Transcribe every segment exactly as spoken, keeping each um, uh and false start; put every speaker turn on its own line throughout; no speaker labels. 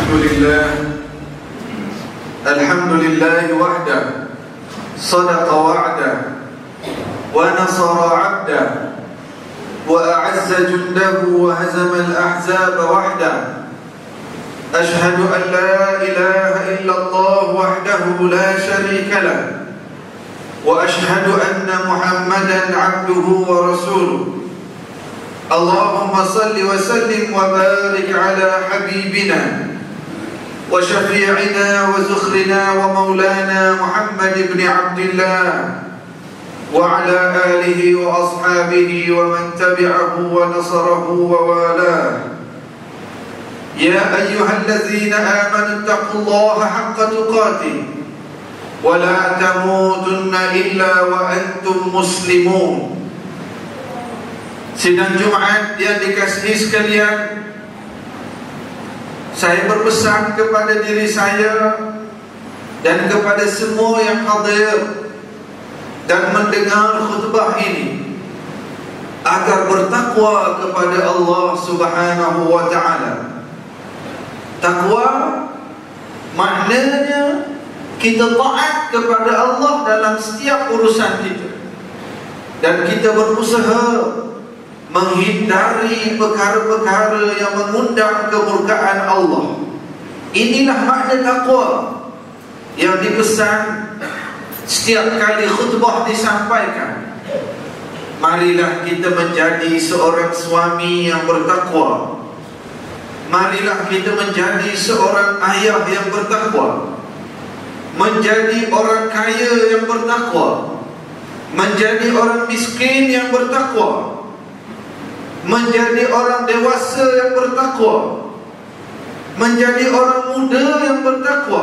لله الحمد لله وحده صدق وعده ونصر عبده وأعز جنده وهزم الأحزاب وحده أشهد أن لا إله إلا الله وحده لا شريك له وأشهد أن محمدا عبده ورسوله اللهم صل وسلم وبارك على حبيبنا وشفيعنا وزخرنا ومولانا محمد بن عبد الله وعلى آله وأصحابه ومن تبعه ونصره ووالاه يا أيها الذين آمنوا اتقوا الله حق تقاته ولا تموتن إلا وأنتم مسلمون. Sidang Jumat yang dikasihi sekalian, saya berpesan kepada diri saya dan kepada semua yang hadir dan mendengar khutbah ini agar bertakwa kepada Allah Subhanahu wa taala. Takwa maknanya kita taat kepada Allah dalam setiap urusan kita, dan kita berusaha menghindari perkara-perkara yang mengundang kemurkaan Allah. Inilah makna takwa yang dipesan setiap kali khutbah disampaikan. Marilah kita menjadi seorang suami yang bertakwa. Marilah kita menjadi seorang ayah yang bertakwa, menjadi orang kaya yang bertakwa, menjadi orang miskin yang bertakwa, menjadi orang dewasa yang bertakwa, menjadi orang muda yang bertakwa,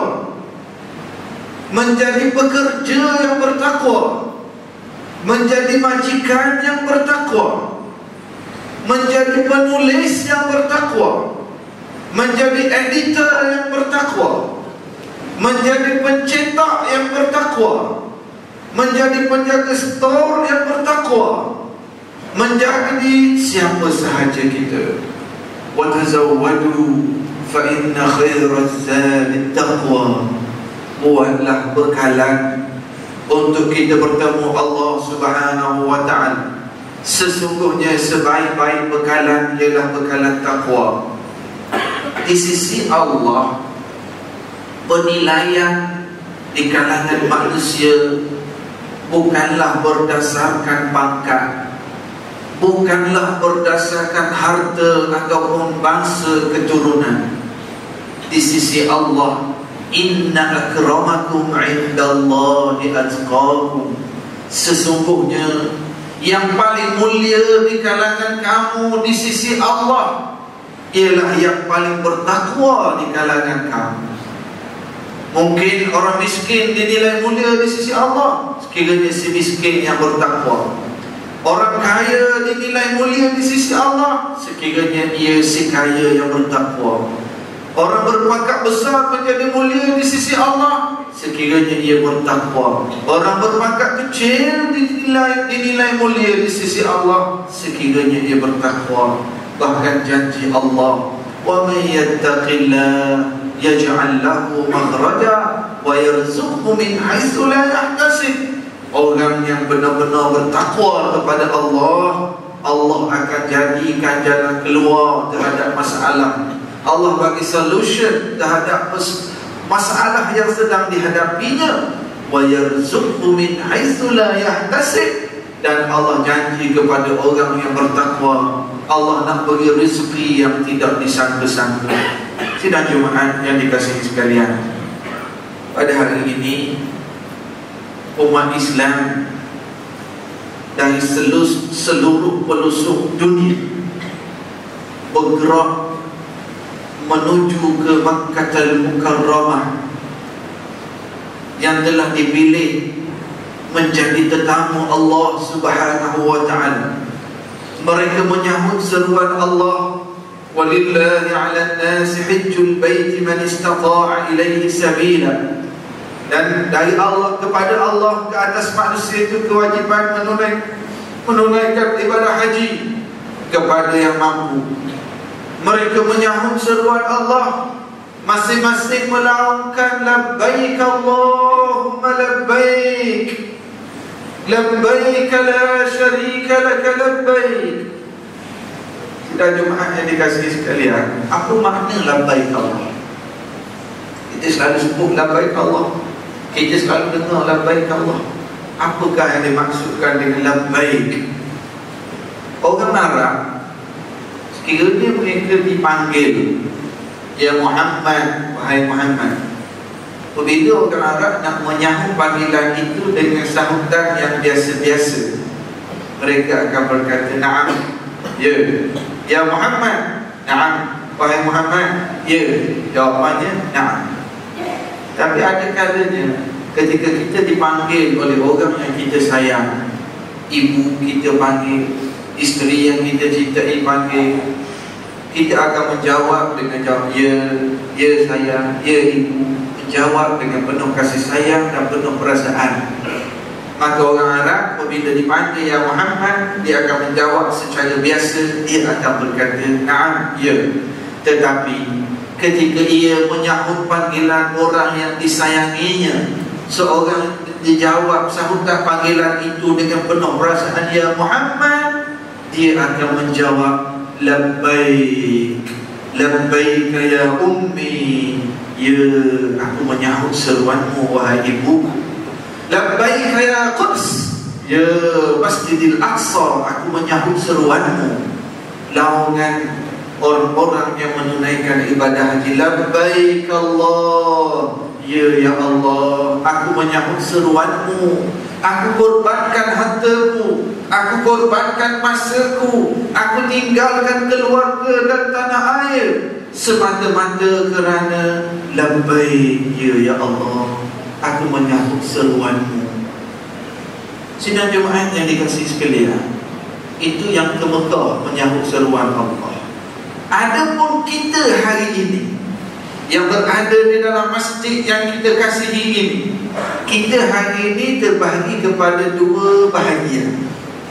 menjadi pekerja yang bertakwa, menjadi majikan yang bertakwa, menjadi penulis yang bertakwa, menjadi editor yang bertakwa, menjadi pencetak yang bertakwa, menjadi penjaga store yang bertakwa, menjadi siapa sahaja kita. Wa tazawwadu fa inna khairaz zadi taqwa. Buatlah bekalan untuk kita bertemu Allah Subhanahu wa taala. Sesungguhnya sebaik-baik bekalan ialah bekalan takwa. Di sisi Allah, penilaian di kalangan manusia bukanlah berdasarkan pangkat, bukanlah berdasarkan harta ataupun bangsa keturunan. Di sisi Allah, inna akramakum indallahi atqakum. Sesungguhnya yang paling mulia di kalangan kamu di sisi Allah ialah yang paling bertakwa di kalangan kamu. Mungkin orang miskin dinilai mulia di sisi Allah sekiranya si miskin yang bertakwa. Orang kaya dinilai mulia di sisi Allah sekiranya ia si kaya yang bertakwa. Orang berpangkat besar menjadi mulia di sisi Allah sekiranya ia bertakwa. Orang berpangkat kecil dinilai, dinilai mulia di sisi Allah sekiranya ia bertakwa. Bahkan janji Allah, wa may yattaqillah yaj'al lahu makhraja wa yarzuqhu min haitsu la yahtasib. Orang yang benar-benar bertakwa kepada Allah, Allah akan jadikan jalan keluar terhadap masalah. Allah bagi solution terhadap masalah yang sedang dihadapinya. Wa yarzuqhu min haitsu la yahtasib. Dan Allah janji kepada orang yang bertakwa, Allah nak bagi rezeki yang tidak disangka-sangka. Sidang Jumaat yang dikasihi sekalian, pada hari ini umat Islam dari seluruh, seluruh pelosok dunia bergerak menuju ke Makkahul Mukarramah yang telah dipilih menjadi tetamu Allah Subhanahu wa taala. Mereka menyambut seruan Allah, walillahi 'alan nasi hajjul baiti man istata'a ilaihi sabila. Dan dari Allah kepada Allah ke atas manusia itu kewajiban menunaikan menunaikan ibadah haji kepada yang mampu. Mereka menyambut seruan Allah, masing-masing melaungkan labbaik Allahumma labbaik, labbaik la syarika laka labbaik. Sudah jemaah yang dikasihi sekalian, apa makna labbaik Allah? Kita selalu sebut labbaik Allah, kita selalu dengar labbaik Allah. Apakah yang dimaksudkan dengan labbaik? Orang Arab, sekiranya mereka dipanggil, ya Muhammad, wahai Muhammad, apabila orang Arab nak menyahut panggilan itu dengan sahutan yang biasa-biasa, mereka akan berkata na'am, ya, ya Muhammad, na'am, wahai Muhammad, ya. Jawapannya na'am. Tapi ada kalanya ketika kita dipanggil oleh orang yang kita sayang, ibu kita panggil, isteri yang kita cintai panggil, kita akan menjawab dengan jawab ya, ya sayang, ya ibu, menjawab dengan penuh kasih sayang dan penuh perasaan. Maka orang Arab apabila dipanggil ya Muhammad, dia akan menjawab secara biasa, dia akan berkata na'am, ya. Tetapi ketika ia menyahut panggilan orang yang disayanginya, seorang dijawab sahutan panggilan itu dengan penuh perasaan ya Muhammad, dia akan menjawab labbaik, labbaik ya ummi, ya aku menyahut seruanmu wahai ibuku. Labbaik ya Quds, ya Masjidil Aqsa, aku menyahut seruanmu. Laungan orang-orang yang menunaikan ibadah haji, labbaik Allah, ya ya Allah, aku menyahut seruanmu. Aku korbankan hartaku, aku korbankan masaku, aku tinggalkan keluarga dan tanah air semata-mata kerana labbaik, ya ya Allah, aku menyahut seruanmu. Sidang jemaah yang dikasihi sekalian, itu yang ke Mekah menyahut seruan Allah. Adapun kita hari ini yang berada di dalam masjid yang kita kasihi ini, kita hari ini terbahagi kepada dua bahagian.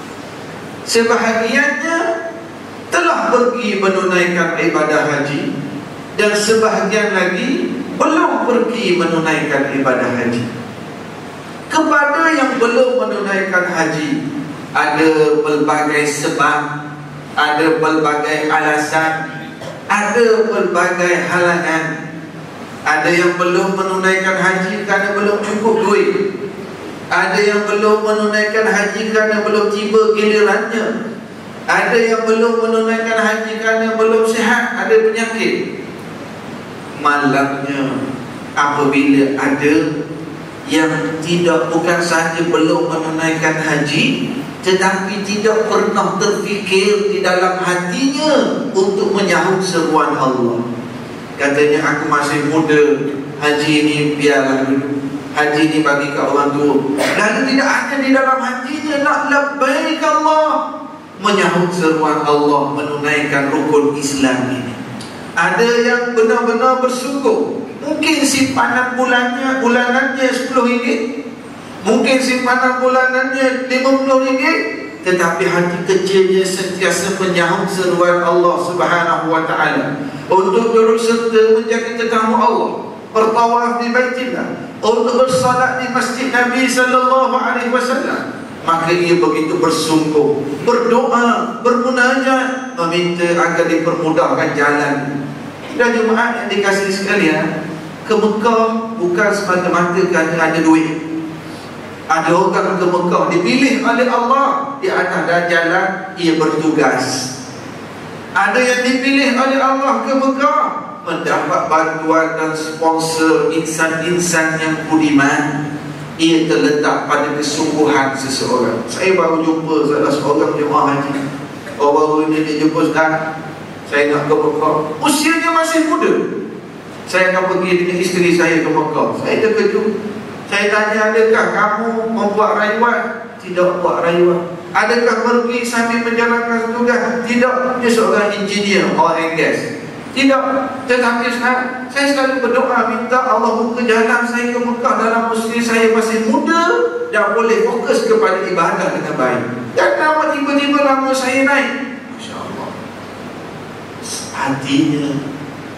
Sebahagiannya telah pergi menunaikan ibadah haji, dan sebahagian lagi belum pergi menunaikan ibadah haji. Kepada yang belum menunaikan haji, ada pelbagai sebab, ada pelbagai alasan, ada pelbagai halangan. Ada yang belum menunaikan haji kerana belum cukup duit, ada yang belum menunaikan haji kerana belum tiba gilirannya, ada yang belum menunaikan haji kerana belum sihat, ada penyakit. Malangnya apabila ada yang tidak, bukan sahaja belum menunaikan haji, tetapi tidak pernah terfikir di dalam hatinya untuk menyahut seruan Allah. Katanya aku masih muda, haji ini biarlah dulu, haji ini bagi ke orang tua. Lalu tidak ada di dalam hatinya nak labbaik Allah, menyahut seruan Allah, menunaikan rukun Islam ini. Ada yang benar-benar bersyukur, mungkin simpanan bulannya bulanannya sepuluh ringgit, mungkin simpanan bulanannya lima puluh ringgit, tetapi hati kecilnya sentiasa menyahut seruan Allah Subhanahu wa ta'ala untuk duduk serta menjadi tetamu Allah, bertawaf di Baitillah, untuk bersalat di Masjid Nabi sallallahu alaihi wasallam. Maka ia begitu bersungguh, berdoa, bermunajat, meminta agar dipermudahkan jalan. Dan jemaah yang dikasihi sekalian, ke Mekah bukan semata-mata kerana ada duit. Ada orang ke Mekah dipilih oleh Allah, di atas jalan ia bertugas. Ada yang dipilih oleh Allah ke Mekah, mendapat bantuan dan sponsor insan-insan yang budiman. Ia terletak pada kesungguhan seseorang. Saya baru jumpa salah seorang jemaah haji, oh baru ini dia jumpa, Ustaz, saya nak ke Mekah, usianya masih muda, saya akan pergi dengan isteri saya ke Mekah. Saya terkejut. Saya tanya, adakah kamu membuat rayuan? Tidak buat rayuan. Adakah pergi sambil menjalankan tugas? Tidak. Dia seorang engineer oil and gas. Tidak. Tetapi sekarang saya selalu berdoa, minta Allah buka jalan saya ke Mekah dalam usia saya masih muda dan boleh fokus kepada ibadah dengan baik. Dan nama tiba-tiba lama saya naik, Masya Allah. Hatinya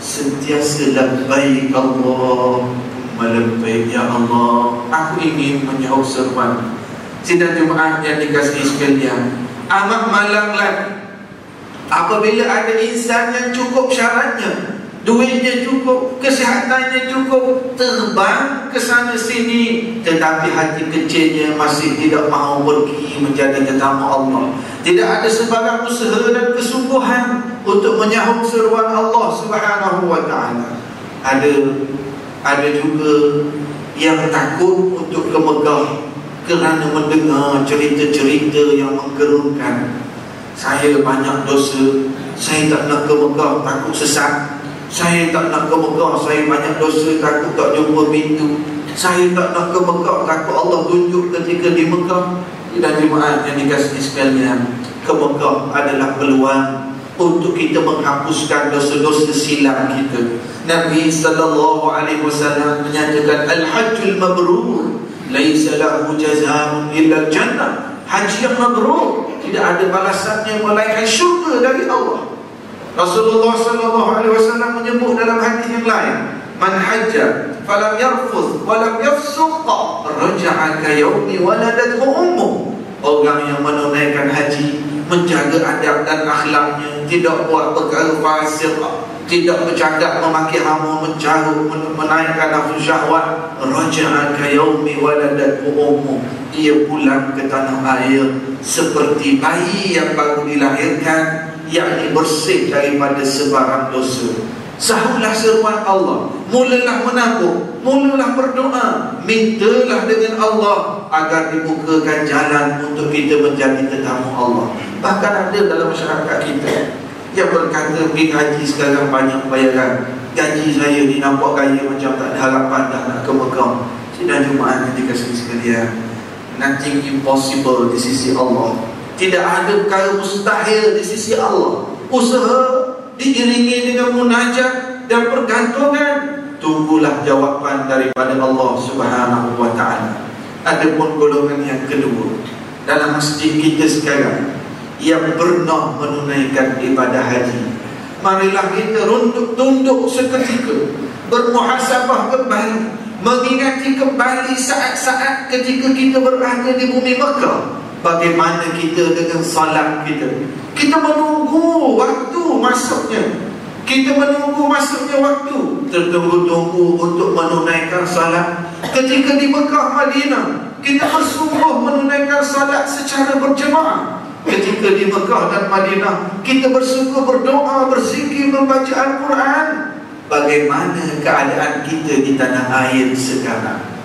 sentiasa labbaik Allahumma labbaik, ya Allah, aku ingin menyahut seruan. Sidang Jumaat yang dikasihi sekalian, amat malang lagi apabila ada insan yang cukup syaratnya, duitnya cukup, kesehatannya cukup, terbang ke sana sini, tetapi hati kecilnya masih tidak mahu pergi menjadi tetamu Allah. Tidak ada sebarang usaha dan kesungguhan untuk menyahut seruan Allah Subhanahu wa ta'ala. Ada ada juga yang takut untuk ke Mekah kerana mendengar cerita-cerita yang menggerunkan. Saya banyak dosa, saya tak nak ke Mekah, takut sesat. Saya tak nak ke Mekah, saya banyak dosa, takut tak jumpa pintu. Saya tak nak ke Mekah, takut Allah tunjuk ketika di Mekah. Dan jemaat yang dikasihi sekalian, ke Mekah adalah peluang untuk kita menghapuskan dosa-dosa silam kita. Nabi sallallahu alaihi wasallam menyatakan, al-hajjul mabrur laisa lahu jazaa'un illa al-jannah. Haji yang mabrur tidak ada balasannya melainkan syurga dari Allah. Rasulullah sallallahu alaihi wasallam menyebut dalam hadis yang lain, man hajja falam yarfuth walam yafsuq raja'a ka yaumi waladathu ummuh. Orang yang menunaikan haji, menjaga adab dan akhlaknya, tidak buat perkara fasik, tidak bercakap memaki hamu, mencarut, menaikkan nafsu syahwat, raja'a ka yaumi waladathu ummuh. Ia pulang ke tanah air seperti bayi yang baru dilahirkan, yakni bersih daripada sebarang dosa. Sahutlah seruan Allah, mulalah menabur, mulalah berdoa, mintalah dengan Allah agar dibukakan jalan untuk kita menjadi tetamu Allah. Bahkan ada dalam masyarakat kita yang berkata, pergi haji sekarang banyak bayaran, gaji saya ni nampak gaya macam tak ada harapan dah nak ke Mekah. Sidang Jumaat yang dikasihi sekalian, nothing impossible di sisi Allah. Tidak ada perkara mustahil di sisi Allah. Usaha diiringi dengan munajat dan pergantungan, tunggulah jawapan daripada Allah Subhanahu wa ta'ala. Adapun golongan yang kedua dalam masjid kita sekarang yang pernah menunaikan ibadah haji, marilah kita runduk tunduk seketika, bermuhasabah kembali, mengingati kembali saat-saat ketika kita berada di bumi Mekah. Bagaimana kita dengan salat kita? Kita menunggu waktu masuknya, kita menunggu masuknya waktu, tertunggu-tunggu untuk menunaikan salat. Ketika di Mekah Madinah, kita bersungguh menunaikan salat secara berjemaah. Ketika di Mekah dan Madinah, kita bersungguh berdoa, berzikir, membaca Al-Quran. Bagaimana keadaan kita di tanah air sekarang?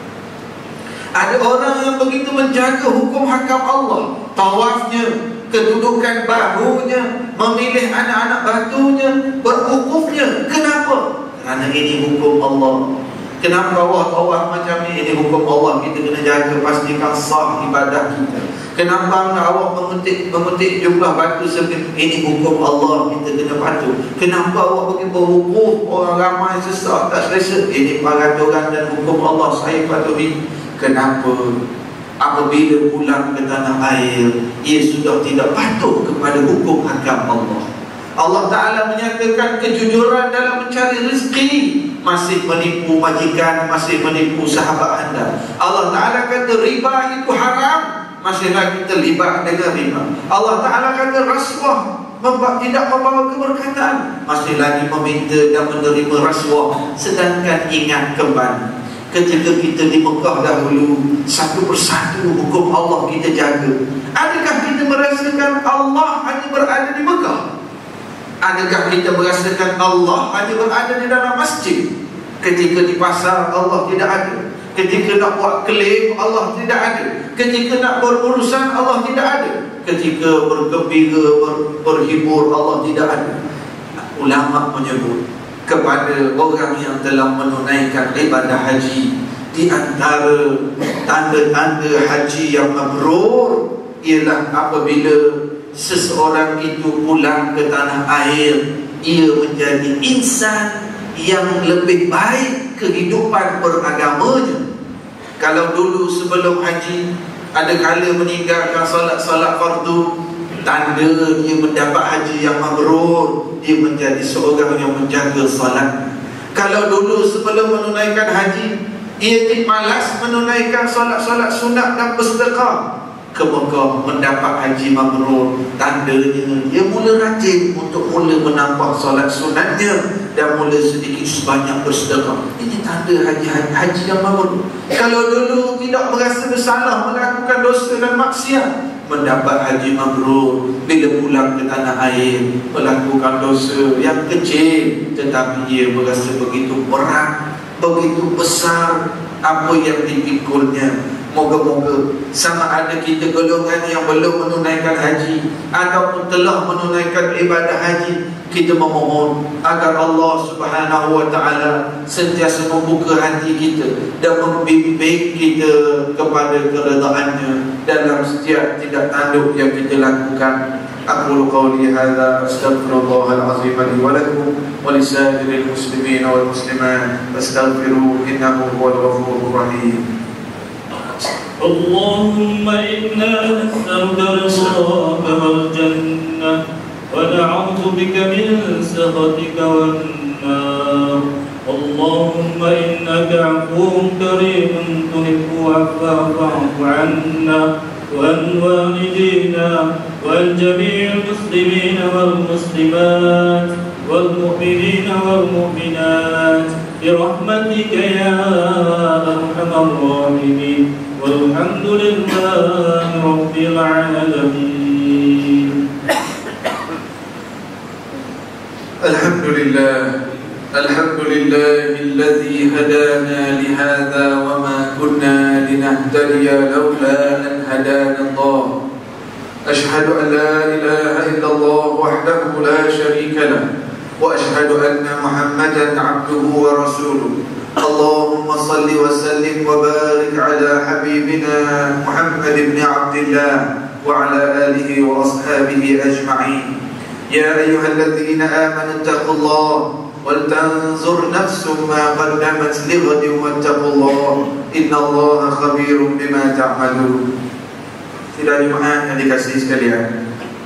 Ada orang yang begitu menjaga hukum hakam Allah, tawafnya, kedudukan bahunya, memilih anak-anak batunya, berwukufnya. Kenapa? Kerana ini hukum Allah. Kenapa Allah tawaf macam ni? Ini hukum Allah, kita kena jaga, pastikan sah ibadah kita. Kenapa Allah memetik, memetik jumlah batu segitu? Ini hukum Allah, kita kena patuh. Kenapa Allah bagi berwukuf, orang ramai sesak tak selesa? Ini peraturan dan hukum Allah, saya patuhi. Kenapa apabila pulang ke tanah air, ia sudah tidak patuh kepada hukum hakam Allah? Allah Ta'ala menyatakan kejujuran dalam mencari rezeki, masih menipu majikan, masih menipu sahabat anda. Allah Ta'ala kata riba itu haram, masih lagi terlibat dengan riba. Allah Ta'ala kata rasuah membawa, tidak membawa keberkatan, masih lagi meminta dan menerima rasuah. Sedangkan ingat kembali ketika kita di Mekah dahulu, satu persatu hukum Allah kita jaga. Adakah kita merasakan Allah hanya berada di Mekah? Adakah kita merasakan Allah hanya berada di dalam masjid? Ketika di pasar Allah tidak ada, ketika nak buat klaim Allah tidak ada, ketika nak berurusan Allah tidak ada, ketika bergembira, ber, berhibur Allah tidak ada. Ulama menyebut kepada orang yang telah menunaikan ibadah haji, di antara tanda-tanda haji yang mabrur ialah apabila seseorang itu pulang ke tanah air, ia menjadi insan yang lebih baik kehidupan beragamanya. Kalau dulu sebelum haji ada kala meninggalkan salat-salat fardu, tanda dia mendapat haji yang mabrur, dia menjadi seorang yang menjaga solat. Kalau dulu sebelum menunaikan haji ia malas menunaikan solat-solat sunat dan bersedekah, ke Mekah mendapat haji mabrur, tandanya dia mula rajin untuk mula menambah solat sunatnya dan mula sedikit sebanyak bersedekah. Ini tanda haji, haji, haji yang mabrur. Kalau dulu tidak merasa bersalah melakukan dosa dan maksiat, mendapat haji mabrur bila pulang ke tanah air melakukan dosa yang kecil, tetapi ia merasa begitu berat, begitu besar apa yang dipikulnya. Moga-moga sama ada kita golongan yang belum menunaikan haji ataupun telah menunaikan ibadah haji, kita memohon agar Allah Subhanahu wa taala sentiasa membuka hati kita dan membimbing kita kepada keredaan-Nya dalam setiap tindak tanduk yang kita lakukan. Aqulu qawli hadza astaghfirullahal azim li wa lakum wa lisairil muslimin wal muslimat fastaghfiruhu innahu huwal ghafurur rahim.
اللهم إنا نسألك رضاك والجنة ونعوذ بك من سخطك والنار. اللهم إنك عفو كريم تحب العفو فاعف عنا وعن والدينا وعن جميع المسلمين والمسلمات والمؤمنين والمؤمنات برحمتك يا أرحم الراحمين. والحمد لله رب العالمين.
الحمد لله الحمد لله الذي هدانا لهذا وما كنا لنهتدي لولا أن هدانا الله. أشهد أن لا إله إلا الله وحده لا شريك له وأشهد أن محمدا عبده ورسوله. اللهم صل وسلم وبارك على حبيبنا محمد بن عبد الله وعلى آله وأصحابه أجمعين. يا أيها الذين آمنوا اتقوا الله ولتنظر نفس ما قدمت لغد واتقوا الله إن الله خبير بما تعملون. Tidak jemaah yang dikasihi sekalian,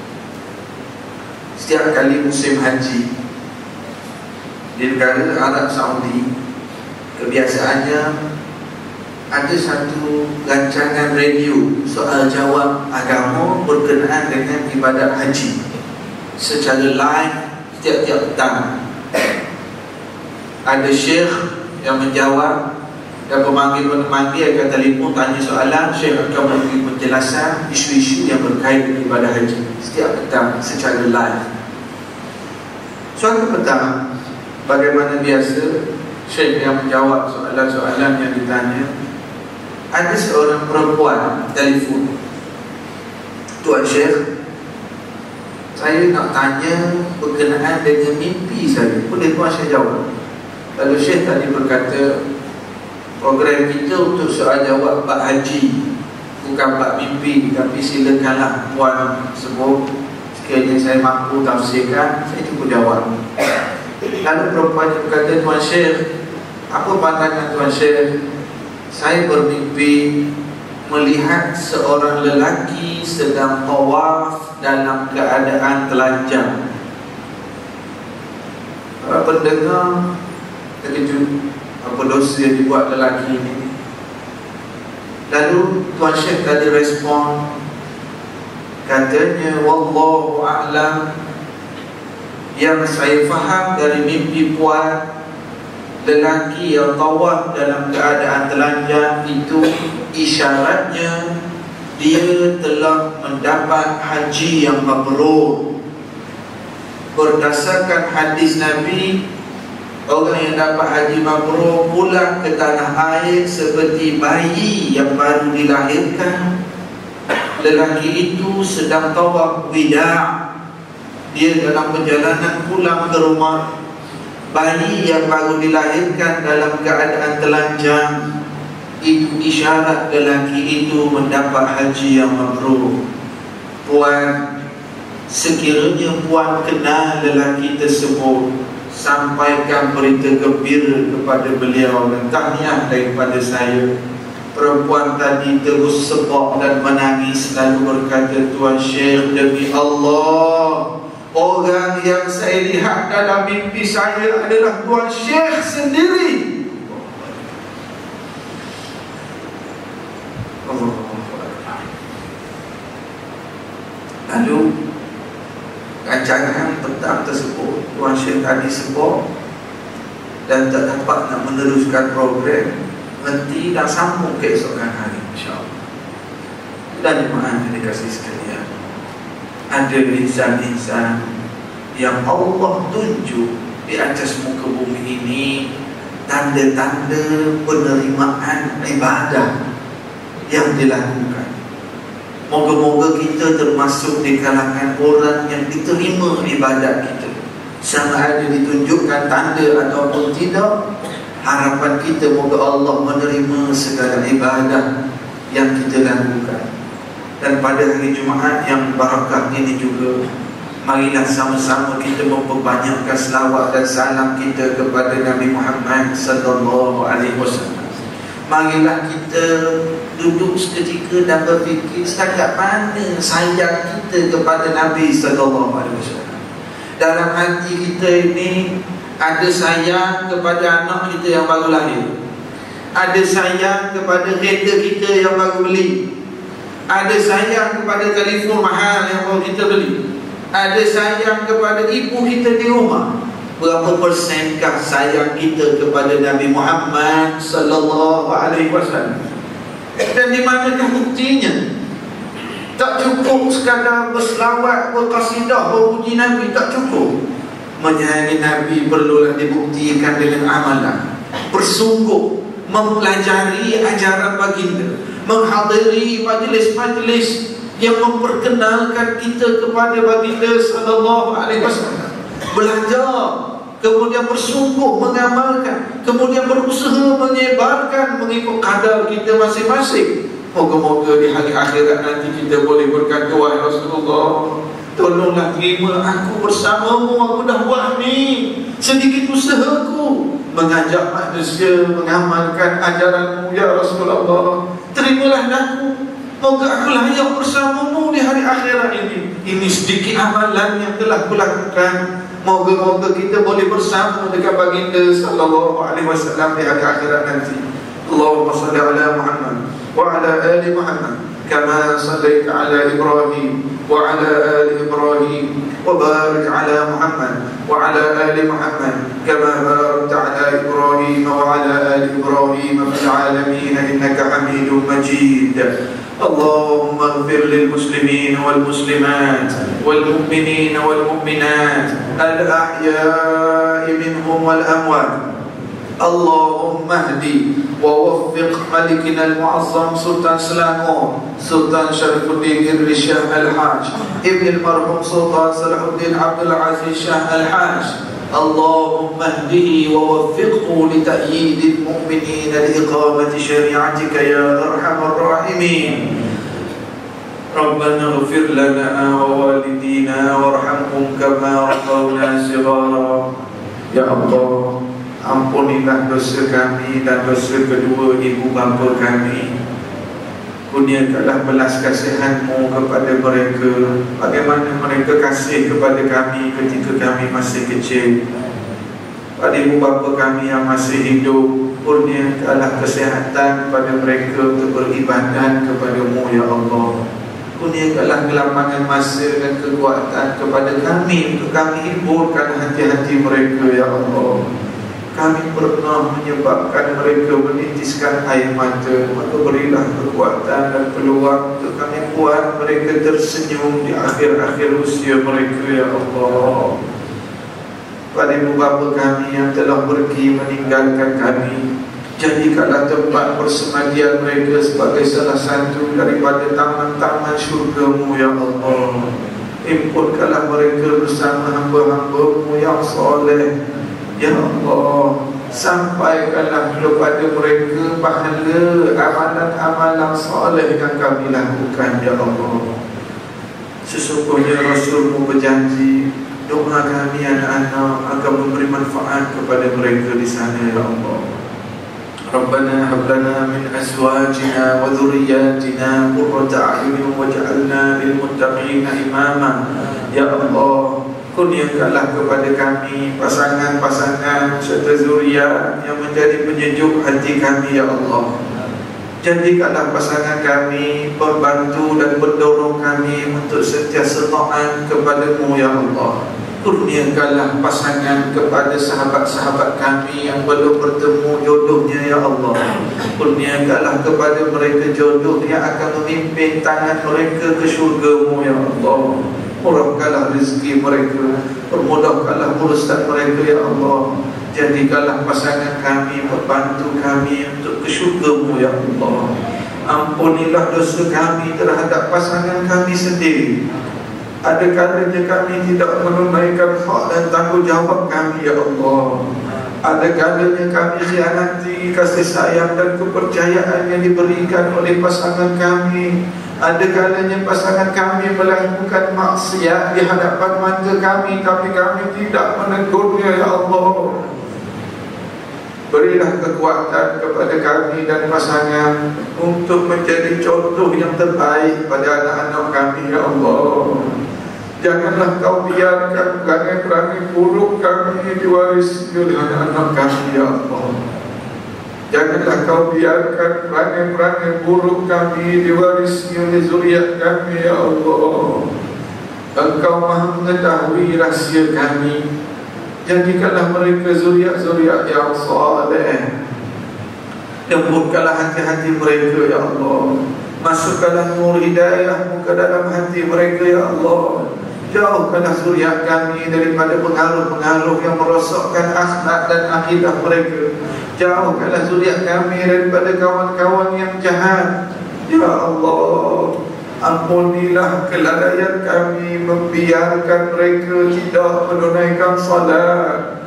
setiap kali musim haji di negara Arab Saudi, kebiasaannya ada satu rancangan radio soal jawab agama berkenaan dengan ibadat haji secara live setiap-tiap petang. Ada syekh yang menjawab dan pemanggil-pemanggil akan telefon tanya soalan, syekh akan memberi penjelasan isu-isu yang berkait dengan ibadah haji setiap petang secara live. Suatu petang, bagaimana biasa, syekh yang menjawab soalan-soalan yang ditanya, ada seorang perempuan telefon, Tuan Syekh, saya nak tanya berkenaan dengan mimpi saya, boleh Tuan Syekh jawab? Lalu Syekh tadi berkata, program kita untuk soal jawab bab haji, bukan bab mimpi, tapi silakanlah Puan sebut, sekiranya saya mampu tafsirkan, saya cuba jawab. Lalu perempuan itu berkata, Tuan Syekh, apa pandangan Tuan Syekh? Saya bermimpi melihat seorang lelaki sedang tawaf dalam keadaan telanjang. Para pendengar terkejut, apa dosa yang dibuat lelaki ini? Lalu Tuan Syekh tadi respon, katanya, wallahu a'lam, yang saya faham dari mimpi Puan, lelaki yang tawaf dalam keadaan telanjang itu isyaratnya dia telah mendapat haji yang mabrur. Berdasarkan hadis Nabi, orang yang dapat haji mabrur pulang ke tanah air seperti bayi yang baru dilahirkan. Lelaki itu sedang tawaf wida', dia dalam perjalanan pulang ke rumah. Bayi yang baru dilahirkan dalam keadaan telanjang, itu isyarat lelaki itu mendapat haji yang mabrur. Puan, sekiranya Puan kenal lelaki tersebut, sampaikan berita gembira kepada beliau dan tahniah daripada saya. Perempuan tadi terus sebab dan menangis, lalu berkata, Tuan Syekh, demi Allah, orang yang saya lihat dalam mimpi saya adalah Tuan Syekh sendiri. Allah. Lalu rancangan petang tersebut, Tuan Syekh tadi sebab dan tak dapat nak meneruskan program, nanti dah sambung keesokan hari, insyaAllah. Dan jemaah yang dikasih sekalian, ada insan-insan yang Allah tunjuk di atas muka bumi ini tanda-tanda penerimaan ibadah yang dilakukan. Moga-moga kita termasuk di kalangan orang yang diterima ibadat kita. Sama ada ditunjukkan tanda ataupun tidak, harapan kita moga Allah menerima segala ibadah yang kita lakukan. Dan pada hari Jumaat yang barakah ini juga, marilah sama-sama kita memperbanyakkan selawat dan salam kita kepada Nabi Muhammad sallallahu alaihi wasallam. Marilah kita duduk seketika dan berfikir setakat mana sayang kita kepada Nabi sallallahu alaihi wasallam. Dalam hati kita ini ada sayang kepada anak kita yang baru lahir, ada sayang kepada kereta kita yang baru beli, ada sayang kepada telefon mahal yang baru kita beli, ada sayang kepada ibu kita di rumah. Berapa persenkah sayang kita kepada Nabi Muhammad sallallahu alaihi wasallam? Dan di manakah buktinya? Tak cukup sekadar berselawat, berqasidah, memuji Nabi, tak cukup. Menyayangi Nabi perlulah dibuktikan dengan amalan. Bersungguh mempelajari ajaran baginda, menghadiri majlis-majlis yang memperkenalkan kita kepada baginda sallallahu alaihi wasallam. Belajar, kemudian bersungguh mengamalkan, kemudian berusaha menyebarkan mengikut kadar kita masing-masing. Moga-moga di hari akhirat nanti kita boleh berkata, wahai Rasulullah, tolonglah terima aku bersamamu. Aku dah buat ni sedikit usahaku mengajak manusia mengamalkan ajaranmu ya Rasulullah. Terimalah aku, moga aku layak bersamamu di hari akhirat ini. Ini sedikit amalan yang telah kulakukan. Moga-moga kita boleh bersama dengan baginda sallallahu alaihi wasallam di hari akhirat nanti. Allahumma salli ala Muhammad wa ala ali Muhammad kama sallaita ala Ibrahim wa ala ali Ibrahim wa barik ala Muhammad wa ala ali Muhammad kama barakta ala Ibrahim wa ala ali Ibrahim fil alamin innaka Hamidum Majid. اللهم اغفر للمسلمين والمسلمات والمؤمنين والمؤمنات الأحياء منهم والأموات. اللهم اهدي ووفق ملكنا المعظم سلطان سلامون سلطان شرف الدين إدريس شاه الحاج ابن المرحوم سلطان صلاح الدين عبد العزيز شاه الحاج. اللهم اهده ووفقه لتأييد المؤمنين لإقامة شريعتك يا أرحم الراحمين. ربنا اغفر لنا ووالدينا وارحمهم كما ربونا صغارا. Ya Allah, ampunilah dosa kami dan dosa kedua ibu bapa kami. Kurniakanlah belas kasihan-Mu kepada mereka, bagaimana mereka kasih kepada kami ketika kami masih kecil. Pada ibu bapa kami yang masih hidup, kurniakanlah kesihatan pada mereka untuk beribadat kepada-Mu ya Allah. Kurniakanlah kelapangan masa dan kekuatan kepada kami untuk kami hiburkan hati-hati mereka ya Allah. Kami pernah menyebabkan mereka menitiskan air mata, maka berilah kekuatan dan peluang untuk kami buat mereka tersenyum di akhir-akhir usia mereka ya Allah. Pada ibu bapa kami yang telah pergi meninggalkan kami, jadikanlah tempat persemadian mereka sebagai salah satu daripada taman-taman syurga-Mu ya Allah. Himpunkanlah mereka bersama hamba-hamba-Mu yang soleh ya Allah. Sampaikanlah kepada mereka pahala amalan-amalan soleh yang kami lakukan ya Allah. Sesungguhnya Rasul-Mu berjanji, doa kami anak-anak akan memberi manfaat kepada mereka di sana ya Allah. ربنا هب لنا من أزواجنا وذرياتنا قرة أعين واجعلنا للمتقين إماما. Ya Allah, kurniakanlah kepada kami pasangan-pasangan serta zuriat yang menjadi penyejuk hati kami, Ya Allah. Jadikanlah pasangan kami pembantu dan pendorong kami untuk sentiasa taat kepada-Mu, Ya Allah. Kurniakanlah pasangan kepada sahabat-sahabat kami yang belum bertemu jodohnya, Ya Allah. Kurniakanlah kepada mereka jodoh yang akan memimpin tangan mereka ke syurga-Mu, Ya Allah. Murahkanlah rezeki mereka, permudahkanlah urusan mereka, Ya Allah. Jadikanlah pasangan kami membantu kami untuk ke syurga-Mu, Ya Allah. Ampunilah dosa kami terhadap pasangan kami sendiri. Ada kalanya kami tidak menunaikan hak dan tanggungjawab kami, Ya Allah. Ada kalanya kami khianati kasih sayang dan kepercayaan yang diberikan oleh pasangan kami. Ada kalanya pasangan kami melakukan maksiat di hadapan mata kami, tapi kami tidak menegurnya, Ya Allah. Berilah kekuatan kepada kami dan pasangan untuk menjadi contoh yang terbaik pada anak-anak kami, Ya Allah. Janganlah Kau biarkan perangai-perangai buruk kami diwarisi oleh anak-anak kami, Ya Allah. Janganlah Kau biarkan perangai-perangai buruk kami diwarisi oleh zuriat kami, Ya Allah. Engkau Maha mengetahui rahsia kami. Jadikanlah mereka zuriat-zuriat yang saleh. Lembutkanlah hati-hati mereka, Ya Allah. Masukkanlah nur hidayah-Mu ke dalam hati mereka, Ya Allah. Jauhkanlah zuriat kami daripada pengaruh-pengaruh yang merosakkan akhlak dan akidah mereka. Jauhkanlah zuriat kami daripada kawan-kawan yang jahat, Ya Allah. Ampunilah kelalaian kami membiarkan mereka tidak menunaikan salat.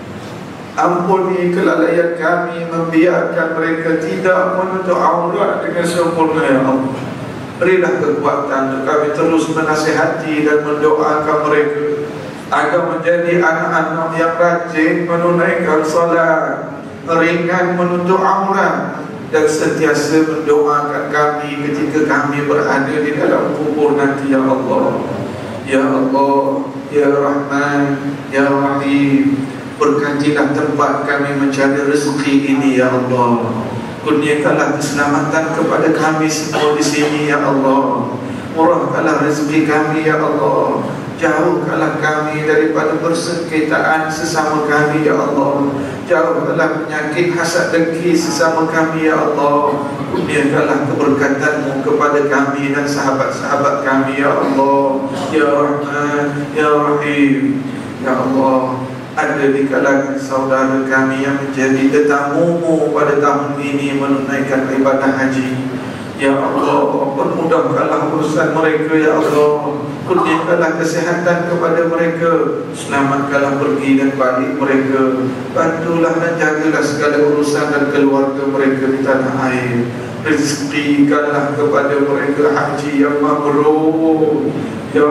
Ampuni kelalaian kami membiarkan mereka tidak menutup aurat dengan sempurna, Ya Allah. Berilah kekuatan untuk kami terus menasihati dan mendoakan mereka agar menjadi anak-anak yang rajin menunaikan salat, ringan menutup aurat, dan sentiasa mendoakan kami ketika kami berada di dalam kubur nanti, Ya Allah. Ya Allah, Ya Rahman, Ya Rahim, berkatilah tempat kami mencari rezeki ini, Ya Allah. Kurniakanlah keselamatan kepada kami semua di sini, Ya Allah. Murahkanlah rezeki kami, Ya Allah. Jauhkanlah kami daripada persengketaan sesama kami, Ya Allah. Jauhkanlah penyakit hasad dengki sesama kami, Ya Allah. Kurniakanlah keberkatan-Mu kepada kami dan sahabat-sahabat kami, Ya Allah. Ya Rahman, Ya Rahim, Ya Allah. Ada di kalangan saudara kami yang menjadi tetamu-Mu pada tahun ini menunaikan ibadah haji, Ya Allah. Permudahkanlah urusan mereka, Ya Allah. Kurniakanlah kesihatan kepada mereka. Selamatkanlah pergi dan balik mereka. Bantulah dan jagalah segala urusan dan keluarga mereka di tanah air. Rezekikanlah kepada mereka haji yang mabrur, Ya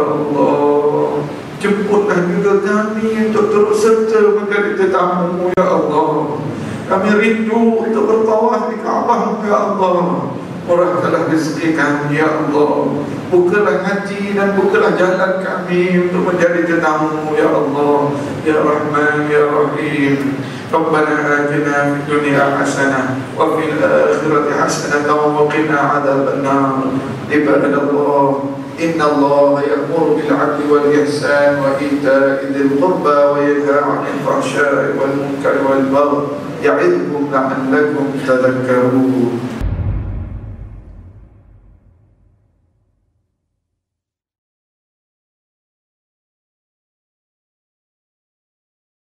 Allah. Jemputlah juga kami untuk terus serta menjadi tetamu-Mu, Ya Allah. Kami rindu untuk bertawaf di Kaabah, Ya Allah. Murahkanlah rezeki kami, Ya Allah. Bukalah hati dan bukalah jalan kami untuk menjadi tetamu-Mu, Ya Allah. Ya Rahman, Ya Rahim. Rabbana atina fid dunya hasanah wa fil akhirati hasanah wa qina adzabannar. Ibadallah, inna Allah ya'muru bil 'adli wal ihsan wa ita'i dzil qurba wa yanha 'anil fahsya'i wal munkari wal baghi ya'idhukum la'allakum tadhakkarun.